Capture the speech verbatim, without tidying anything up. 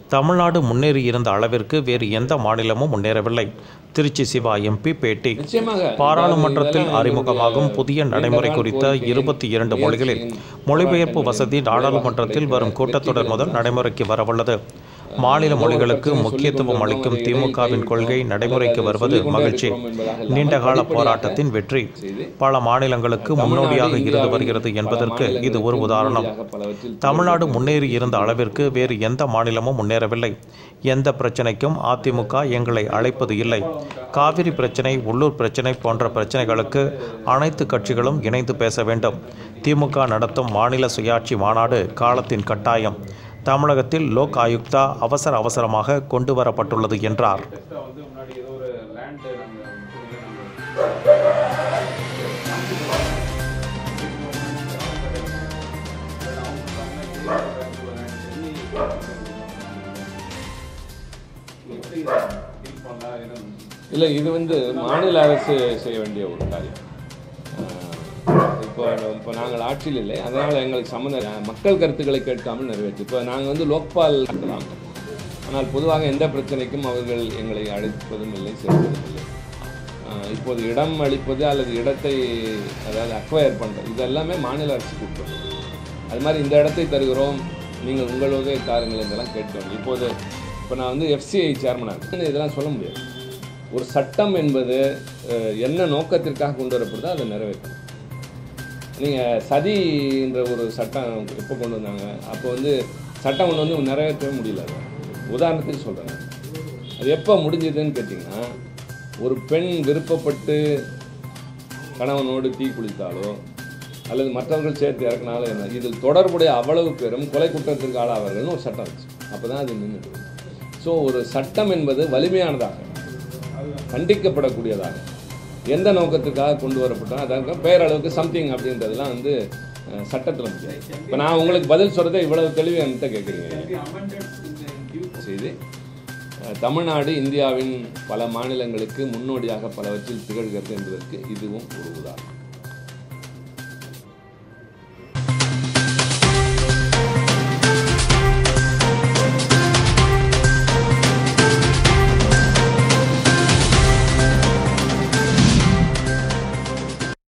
தமிழ்நாடு முன்னேறியிருந்த அளவிற்கு வேறு எந்த மாநிலமும் முன்னேறவில்லை. திருச்சி சிவா எம்பி பேட்டி. பாராளுமன்றத்தில் அறிமுகமாகும் புதிய நடைமுறை குறித்த இருபத்தி இரண்டு மொழிகளில் மொழிபெயர்ப்பு வசதி நாடாளுமன்றத்தில் வரும் கூட்டத்தொடர் முதல் நடைமுறைக்கு வரவுள்ளது. மாநில மொழிகளுக்கு முக்கியத்துவம் அளிக்கும் திமுகவின் கொள்கை நடைமுறைக்கு வருவது மகிழ்ச்சி. நீண்டகால போராட்டத்தின் வெற்றி பல மாநிலங்களுக்கு முன்னோடியாக இருந்து வருகிறது என்பதற்கு இது ஒரு உதாரணம். தமிழ்நாடு முன்னேறி இருந்த அளவிற்கு வேறு எந்த மாநிலமும் முன்னேறவில்லை. எந்த பிரச்சனைக்கும் அதிமுக எங்களை அழைப்பது இல்லை. காவிரி பிரச்சனை, உள்ளூர் பிரச்சனை போன்ற பிரச்சனைகளுக்கு அனைத்து கட்சிகளும் இணைந்து பேச வேண்டும். திமுக நடத்தும் மாநில சுயாட்சி மாநாடு காலத்தின் கட்டாயம். தமிழகத்தில் லோக் ஆயுக்தா அவசர அவசரமாக கொண்டு வரப்பட்டுள்ளது என்றார். இல்லை, இது வந்து மாநில அரசு செய்ய வேண்டிய ஒரு காரியம். இப்போ இப்போ நாங்கள் ஆட்சியில் இல்லை, அதனால் எங்களுக்கு சம்மந்த மக்கள் கருத்துக்களை கேட்காமல் நிறைவேற்று. இப்போ நாங்கள் வந்து லோக்பால் நடத்தலாம், ஆனால் பொதுவாக எந்த பிரச்சனைக்கும் அவர்கள் எங்களை அழைப்பதும் இல்லை, சேர்ப்பதும் இல்லை. இப்போது இடம் அளிப்பது அல்லது இடத்தை அதாவது அக்வயர் பண்ணுறது இது எல்லாமே மாநில அரசுக்கு உட்பட்டது. அது மாதிரி இந்த இடத்தை தருகிறோம், நீங்கள் உங்களுடைய தாருங்கள் இதெல்லாம் கேட்கணும். இப்போது இப்போ நான் வந்து எஃப்சிஐ சேர்மனாக இதெல்லாம் சொல்ல முடியாது. ஒரு சட்டம் என்பது என்ன நோக்கத்திற்காக கொண்டு வரப்படுதோ அதை நிறைவேற்றணும். நீங்கள் சதின்ற ஒரு சட்டம் எப்போ கொண்டு வந்தாங்க, அப்போ வந்து சட்டம் கொண்டு வந்து நிறைவேற்றவே முடியல. உதாரணத்துக்கு சொல்கிறேன், அது எப்போ முடிஞ்சதுன்னு கேட்டிங்கன்னா, ஒரு பெண் விருப்பப்பட்டு கணவனோடு தீ குளித்தாலோ அல்லது மற்றவர்கள் சேர்த்து இறக்கினாலும் என்ன, இதில் தொடர்புடைய அவ்வளவு பேரும் கொலை குற்றத்திற்கு ஆளாவார்கள்னு ஒரு சட்டம் இருந்துச்சு. அப்போ தான் அது நின்று. ஸோ ஒரு சட்டம் என்பது வலிமையானதாக, கண்டிக்கப்படக்கூடியதாக, எந்த நோக்கத்துக்காக கொண்டு வரப்பட்டோம் அதாவது பேரளவுக்கு சம்திங் அப்படின்றதுலாம் வந்து சட்டத்தில் முடியாது. இப்போ நான் உங்களுக்கு பதில் சொல்கிறத இவ்வளவு தெளிவாக என்கிட்ட கேட்குறீங்க. செய்து தமிழ்நாடு இந்தியாவின் பல மாநிலங்களுக்கு முன்னோடியாக பலவற்றில் திகழ்கிறது என்பதற்கு இதுவும் ஒரு உதாரணம்.